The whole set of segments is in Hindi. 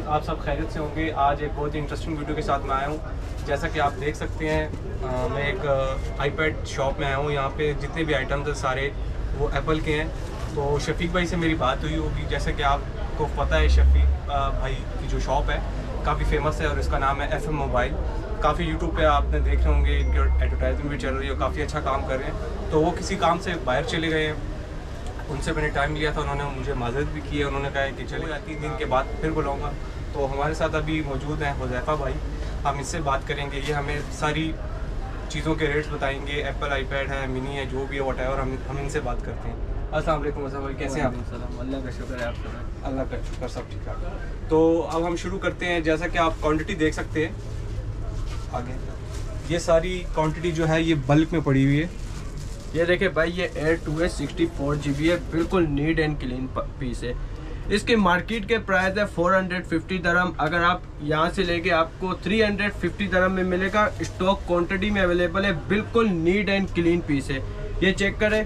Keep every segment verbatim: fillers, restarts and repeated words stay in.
आप सब खैरियत से होंगे। आज एक बहुत ही इंटरेस्टिंग वीडियो के साथ मैं आया हूँ। जैसा कि आप देख सकते हैं, आ, मैं एक आईपैड शॉप में आया हूँ। यहाँ पे जितने भी आइटम्स हैं सारे वो एप्पल के हैं। तो शफीक भाई से मेरी बात हुई होगी। जैसा कि आपको पता है, शफीक भाई की जो शॉप है काफ़ी फेमस है और इसका नाम है एफ एम मोबाइल। काफ़ी यूट्यूब पे आपने देख रहे होंगे, इनकी एडवर्टाइजमेंट भी चल रही है और काफ़ी अच्छा काम कर रहे हैं। तो वो किसी काम से बाहर चले गए हैं, उनसे मैंने टाइम लिया था, उन्होंने मुझे माजरत भी की है। उन्होंने कहा कि चलेगा, तीन दिन के बाद फिर बुलाऊंगा। तो हमारे साथ अभी मौजूद हैं हुज़ैफ़ा भाई, हम इससे बात करेंगे। ये हमें सारी चीज़ों के रेट्स बताएंगे। एप्पल आईपैड है, मिनी है, जो भी है वट एवर, हम हम इनसे बात करते हैं। अस्सलाम वालेकुम हुज़ैफ़ा भाई, कैसे हैं आप? अल्लाह का शुक्र है, आप अल्लाह का शुक्र, सब ठीक ठाक। तो अब हम शुरू करते हैं। जैसा कि आप क्वान्टिटी देख सकते हैं आगे, ये सारी क्वान्टिटी जो है ये बल्क में पड़ी हुई है। ये देखिए भाई, ये एयर टू है, सिक्सटी फोर जी बी है, बिल्कुल नीट एंड क्लीन पीस है। इसके मार्केट के प्राइस है फोर हंड्रेड फिफ्टी दरम। अगर आप यहाँ से लेके आपको थ्री हंड्रेड फिफ्टी दरम में मिलेगा। स्टॉक क्वांटिटी में अवेलेबल है, बिल्कुल नीट एंड क्लीन पीस है। ये चेक करें।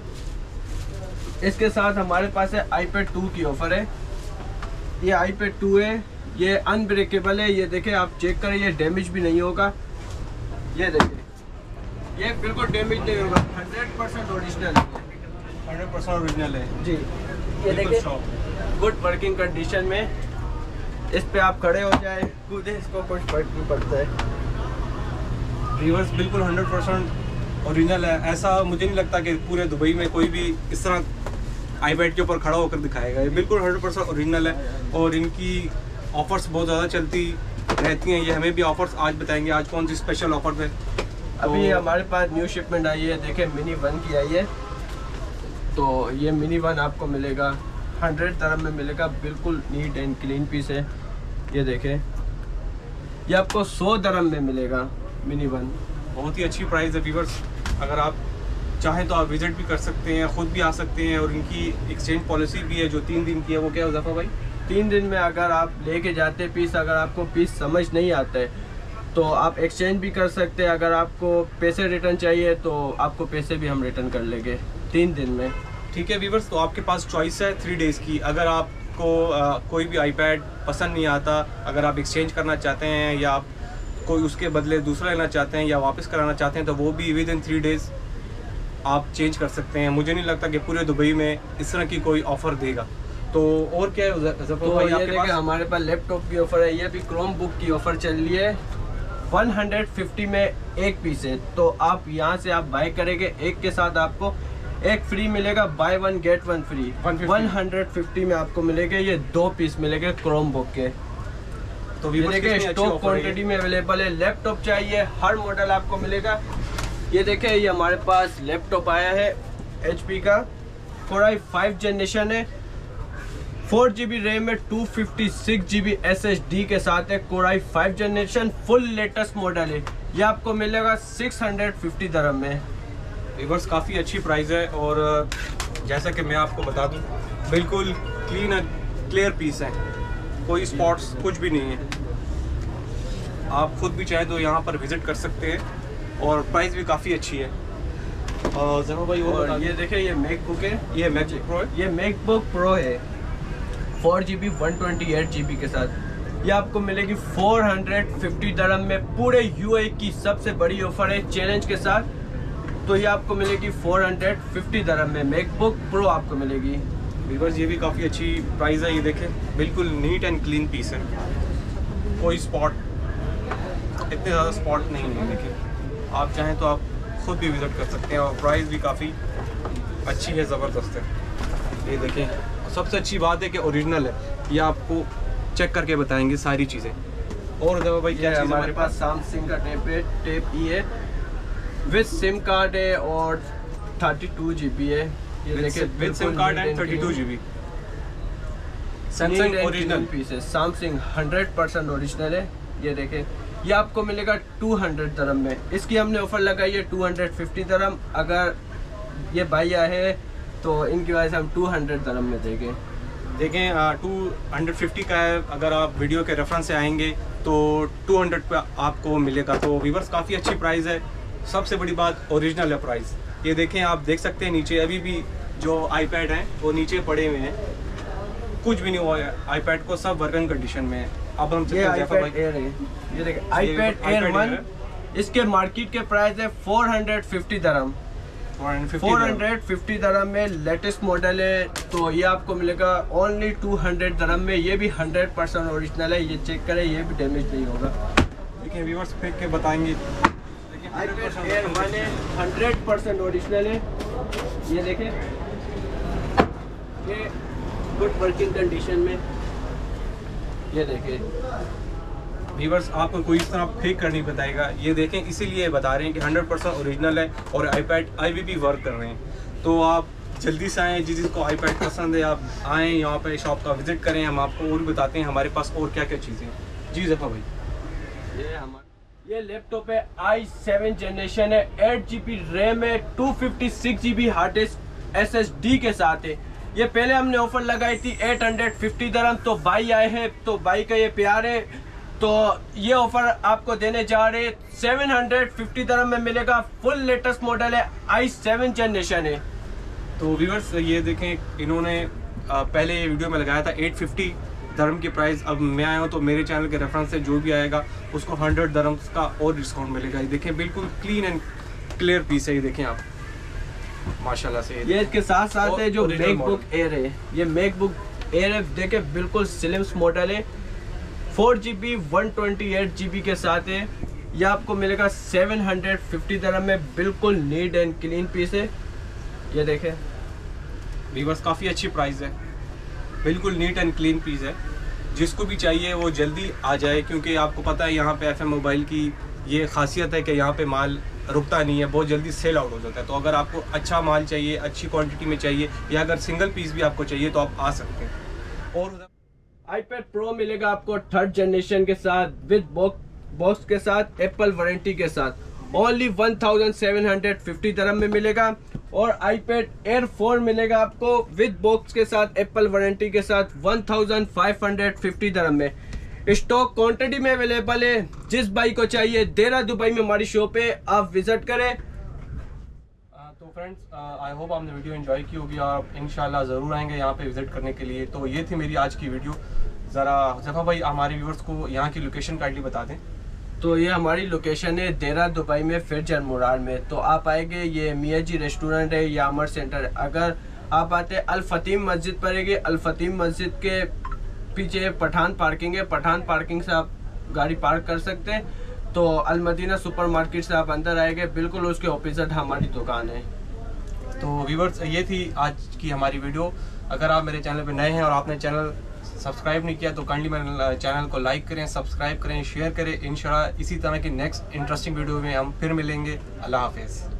इसके साथ हमारे पास है आईपैड टू की ऑफर है। ये आईपैड टू है, ये अनब्रेकेबल है। ये देखें, आप चेक करें, ये डैमेज भी नहीं होगा। ये देखें, ये बिल्कुल डैमेज नहीं होगा, हंड्रेड परसेंट ओरिजिनल है। हंड्रेड परसेंट ओरिजिनल है जी। ये देखिए, गुड वर्किंग कंडीशन में। इस पे आप खड़े हो जाए, कूदे, इसको कुछ फर्क नहीं पड़ता है। रिवर्स बिल्कुल हंड्रेड परसेंट ओरिजिनल है। ऐसा मुझे नहीं लगता कि पूरे दुबई में कोई भी इस तरह आईपैड के ऊपर खड़ा होकर दिखाएगा। ये बिल्कुल हंड्रेड परसेंट ओरिजिनल है और इनकी ऑफर्स बहुत ज़्यादा चलती रहती हैं। ये हमें भी ऑफर्स आज बताएंगे, आज कौन सी स्पेशल ऑफर है। अभी हमारे पास न्यू शिपमेंट आई है, देखें, मिनी वन की आई है। तो ये मिनी वन आपको मिलेगा हंड्रेड दरम में मिलेगा, बिल्कुल नीट एंड क्लीन पीस है। ये देखें, ये आपको सौ दरम में मिलेगा मिनी वन। बहुत ही अच्छी प्राइस है व्यूअर्स। अगर आप चाहें तो आप विजिट भी कर सकते हैं, ख़ुद भी आ सकते हैं। और इनकी एक्सचेंज पॉलिसी भी है जो तीन दिन की है। वो क्या है हुज़ैफ़ा भाई? तीन दिन में अगर आप लेके जाते पीस, अगर आपको पीस समझ नहीं आता है तो आप एक्सचेंज भी कर सकते हैं। अगर आपको पैसे रिटर्न चाहिए तो आपको पैसे भी हम रिटर्न कर लेंगे तीन दिन में। ठीक है व्यूअर्स, तो आपके पास चॉइस है थ्री डेज़ की। अगर आपको आ, कोई भी आईपैड पसंद नहीं आता, अगर आप एक्सचेंज करना चाहते हैं या आप कोई उसके बदले दूसरा लेना चाहते हैं या वापस कराना चाहते हैं, तो वो भी विद इन थ्री डेज़ आप चेंज कर सकते हैं। मुझे नहीं लगता कि पूरे दुबई में इस तरह की कोई ऑफ़र देगा। तो और क्या है? तो ये देखिए, हमारे पास लैपटॉप की ऑफ़र है। ये भी क्रोम बुक की ऑफ़र चल रही है। वन हंड्रेड फिफ्टी में एक पीस है। तो आप यहाँ से आप बाय करेंगे, एक के साथ आपको एक फ्री मिलेगा, buy one get one free. One hundred fifty में आपको मिलेगा, ये दो पीस मिलेंगे क्रोम बुक के। तो देखिए, स्टॉक क्वांटिटी में अवेलेबल है। लैपटॉप चाहिए, हर मॉडल आपको मिलेगा। ये देखें, ये हमारे पास लैपटॉप आया है एच पी का, कोर आई फाइव जनरेशन है, फोर जी बी रैम में, two fifty six G B S S D के साथ है। Core i five generation full latest model है। ये आपको मिलेगा सिक्स हंड्रेड फिफ्टी दरम में। रिवर्स काफ़ी अच्छी प्राइस है और जैसा कि मैं आपको बता दूं, बिल्कुल क्लीन क्लियर पीस है, कोई स्पॉट्स कुछ भी नहीं है। आप खुद भी चाहे तो यहाँ पर विज़िट कर सकते हैं और प्राइस भी काफ़ी अच्छी है। और ज़रूर भाई, और ये देखें, ये मैकबुक है, ये मैकबुक प्रो है, ये मैकबुक प्रो है, four G B one twenty eight G B के साथ। ये आपको मिलेगी फोर हंड्रेड फिफ्टी दरम में। पूरे यूएई की सबसे बड़ी ऑफर है चैलेंज के साथ। तो ये आपको मिलेगी फोर हंड्रेड फिफ्टी दरम में मैकबुक प्रो आपको मिलेगी। बिकॉज ये भी काफ़ी अच्छी प्राइस है। ये देखें, बिल्कुल नीट एंड क्लीन पीस है, कोई स्पॉट, इतने ज़्यादा स्पॉट नहीं है। देखिए, आप चाहें तो आप खुद भी विज़िट कर सकते हैं और प्राइस भी काफ़ी अच्छी है, ज़बरदस्त है। ये देखें, सबसे अच्छी बात है कि ओरिजिनल है। ये आपको चेक करके बताएंगे सारी चीज़ें। और जब भाई, क्या हमारे पास सैमसंग का टेप है, टेप ई है, विद सिम कार्ड है और थर्टी टू जी बी है। ये देखिए, with sim card and thirty two G B Samsung original piece है। सैमसंग हंड्रेड परसेंट ओरिजिनल है। ये देखें, ये आपको मिलेगा टू हंड्रेड दरम में। इसकी हमने ऑफर लगाई है टू हंड्रेड फिफ्टी दरम। अगर ये भाई आए तो इनकी वजह से हम टू हंड्रेड दरम में देंगे। देखें, टू हंड्रेड फिफ्टी का है। अगर आप वीडियो के रेफरेंस से आएंगे तो टू हंड्रेड पे आपको मिलेगा। तो व्यूअर्स, काफ़ी अच्छी प्राइस है। सबसे बड़ी बात, ओरिजिनल है प्राइस। ये देखें, आप देख सकते हैं नीचे अभी भी जो आईपैड हैं वो नीचे पड़े हुए हैं। कुछ भी नहीं हुआ है आईपैड को, सब वर्किंग कंडीशन में है। अब हम ये आईपैड एयर है, ये देखिए आईपैड एयर वन, इसके मार्केट के प्राइस है फोर हंड्रेड फिफ्टी दरम, फोर हंड्रेड फिफ्टी दरम में लेटेस्ट मॉडल है। तो ये आपको मिलेगा ओनली टू हंड्रेड दरम में। ये भी हंड्रेड परसेंट ओरिजिनल है, ये चेक करें, ये भी डैमेज नहीं होगा। देखिए व्यूअर्स फेंक के बताएंगे, आईपैड एयर वन है, हंड्रेड परसेंट ओरिजिनल है। ये देखें, ये गुड वर्किंग कंडीशन में, ये देखें व्यूअर्स आपको कोई इस तरह फेक कर नहीं बताएगा। ये देखें, इसीलिए बता रहे हैं कि हंड्रेड परसेंट ओरिजिनल है और आईपैड आई भी वर्क कर रहे हैं। तो आप जल्दी से आएँ, जिस जिसको आईपैड पसंद है आप आएँ यहाँ पे शॉप का विजिट करें। हम आपको और भी बताते हैं हमारे पास और क्या क्या चीज़ें हैं। जी जफा भाई, ये हमारा ये लैपटॉप है आई सेवन जनरेशन है, एट जी बी रैम है, two fifty six G B hard disk S S D के साथ है। ये पहले हमने ऑफर लगाई थी एट हंड्रेड फिफ्टी दरम, तो भाई आए हैं तो भाई का ये प्यार है, तो ये ऑफर आपको देने जा रहे सेवन हंड्रेड फिफ्टी दरम में मिलेगा। फुल लेटेस्ट मॉडल है, आई सेवन जनरेशन है। तो व्यूअर्स ये देखें, इन्होंने पहले ये वीडियो में लगाया था एट फिफ्टी दरम की प्राइस। अब मैं आया हूँ तो मेरे चैनल के रेफरेंस से जो भी आएगा उसको हंड्रेड दरम का और डिस्काउंट मिलेगा। ये देखें, बिल्कुल क्लीन एंड क्लियर पीस है। ये देखें आप माशाल्लाह से। ये इसके साथ साथ है जो मैकबुक एयर है, ये मैकबुक एयर है, देखे बिल्कुल स्लिम्स मॉडल है, four G B one twenty eight G B के साथ है। ये आपको मिलेगा सेवन हंड्रेड फिफ्टी दरम में, बिल्कुल नीट एंड क्लीन पीस है। ये देखें व्यूअर्स, काफ़ी अच्छी प्राइस है, बिल्कुल नीट एंड क्लीन पीस है। जिसको भी चाहिए वो जल्दी आ जाए, क्योंकि आपको पता है यहाँ पे एफ एम मोबाइल की ये खासियत है कि यहाँ पे माल रुकता नहीं है, बहुत जल्दी सेल आउट हो जाता है। तो अगर आपको अच्छा माल चाहिए, अच्छी क्वांटिटी में चाहिए, या अगर सिंगल पीस भी आपको चाहिए तो आप आ सकते हैं। और आईपैड प्रो मिलेगा आपको थर्ड जनरेशन के साथ, विद बॉक्स के साथ, एप्पल वारंटी के साथ, only one thousand seven hundred fifty दरम में मिलेगा। और आईपैड एयर फोर मिलेगा आपको विद बॉक्स के साथ, एप्पल वारंटी के साथ, one thousand five hundred fifty दरम में। स्टॉक क्वांटिटी में अवेलेबल है, जिस भाई को चाहिए देरा दुबई में हमारी शॉप है, आप विजिट करें। तो फ्रेंड्स, आई होप आपने वीडियो एंजॉय की होगी और इंशाल्लाह ज़रूर आएंगे यहाँ पे विजिट करने के लिए। तो ये थी मेरी आज की वीडियो। ज़रा जफ़ा भाई हमारे व्यूअर्स को यहाँ की लोकेशन काइंडली बता दें। तो ये हमारी लोकेशन है देरा दुबई में, फिर जरमुरार में। तो आप आएंगे, ये मियाँ जी रेस्टोरेंट है या अमर सेंटर। अगर आप आते अल फतीम मस्जिद पड़ेगी, अल फतीम मस्जिद के पीछे पठान पार्किंग है, पठान पार्किंग से आप गाड़ी पार्क कर सकते हैं। तो अल मदीना सुपर मार्केट से आप अंदर आएंगे, बिल्कुल उसके ऑपोजिट हमारी दुकान है। तो व्यूअर्स, ये थी आज की हमारी वीडियो। अगर आप मेरे चैनल पे नए हैं और आपने चैनल सब्सक्राइब नहीं किया तो काइंडली मेरे चैनल को लाइक करें, सब्सक्राइब करें, शेयर करें। इंशाल्लाह इसी तरह की नेक्स्ट इंटरेस्टिंग वीडियो में हम फिर मिलेंगे। अल्लाह हाफिज़।